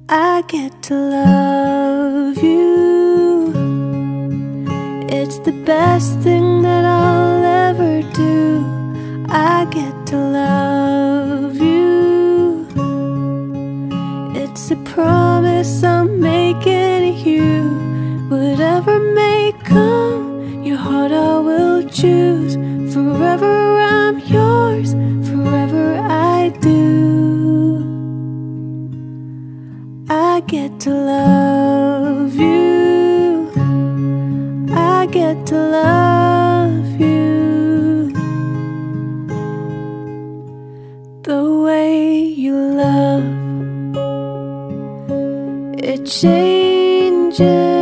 I get to love you. It's the best thing that I'll ever do. I get to love you. It's a promise I'm making you. Whatever may come, your heart I will choose. Forever I'm yours, forever I do. I get to love you. I get to love you. The way you love, it changes